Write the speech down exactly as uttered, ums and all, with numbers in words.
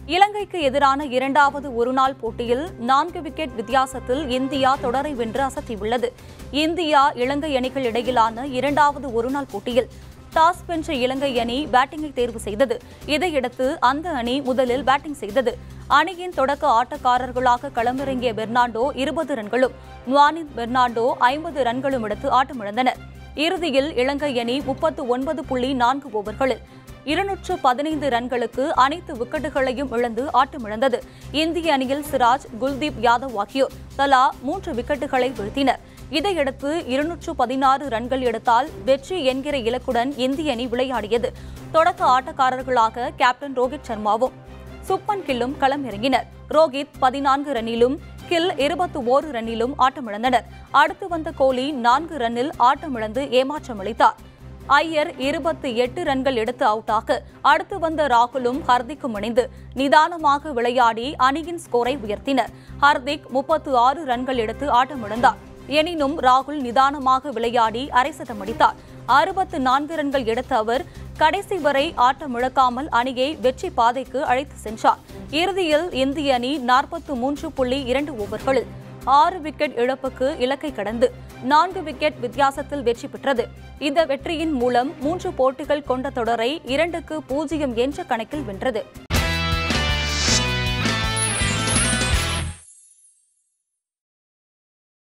இலங்கைக்கு எதிரான இரண்டாவது ஒருநாள் போட்டியில் நான்கு விக்கெட் வித்தியாசத்தில் இந்தியா தொடரை வென்று அசத்தியுள்ளது. இந்தியா இலங்கை அணிகள் இடையிலான இரண்டாவது ஒருநாள் போட்டியில் டாஸ் வென்ற இலங்கை அணி பேட்டிங்கை தேர்வு செய்தது. இதையடுத்து அந்த அணி முதலில் பேட்டிங் செய்தது. அணியின் தொடக்க ஆட்டக்காரர்களாக களமிறங்கிய பெர்னாண்டோ இருபது ரன்களும் நுவானித் பெர்னாண்டோ ஐம்பது ரன்களும் எடுத்து ஆட்டமிழந்தனர். இறுதியில் இலங்கை அணி முப்பத்து ஒன்பது புள்ளி நான்கு ஓவர்களில் இருநூற்று பதினைந்து ரன்களுக்கு அனைத்து விக்கெட்டுகளையும் இழந்து ஆட்டமிழந்தது. இந்திய அணியில் சிராஜ், குல்தீப் யாதவ் ஆகியோர் தலா மூன்று விக்கெட்டுகளை வீழ்த்தினர். இதையடுத்து இருநூற்று பதினாறு ரன்கள் எடுத்தால் வெற்றி என்கிற இலக்குடன் இந்திய அணி விளையாடியது. தொடக்க ஆட்டக்காரர்களாக கேப்டன் ரோஹித் சர்மாவும் சுப்மன் கில்லும் களம் இறங்கினர். ரோஹித் பதினான்கு ரன்னிலும் கில் இருபத்தி ஓரு ரன்னிலும் ஆட்டமிழந்தனர். அடுத்து வந்த கோலி நான்கு ரன்னில் ஆட்டமிழந்து ஏமாற்றமளித்தார். ஐயர் இருபத்தி எட்டு ரன்கள் எடுத்து அவுட்டாக அடுத்து வந்த ராகுலும் ஹர்திக்கும் இணைந்து நிதானமாக விளையாடி அணியின் ஸ்கோரை உயர்த்தினர். ஹர்திக் முப்பத்து ஆறு ரன்கள் எடுத்து ஆட்டமிழந்தார். எனினும் ராகுல் நிதானமாக விளையாடி அரை சதம் அடித்தார். அறுபத்து நான்கு ரன்கள் எடுத்த அவர் கடைசி வரை ஆட்டமிழக்காமல் அணியை வெற்றி பாதைக்கு அழைத்து சென்றார். இறுதியில் இந்திய அணி நாற்பத்து மூன்று புள்ளி இரண்டு ஓவர்களில் ஆறு விக்கெட் இழப்புக்கு இலக்கை கடந்து நான்கு விக்கெட் வித்தியாசத்தில் வெற்றி பெற்றது. இந்த வெற்றியின் மூலம் மூன்று போட்டிகள் கொண்ட தொடரை இரண்டுக்கு பூஜ்ஜியம் என்ற கணக்கில் வென்றது.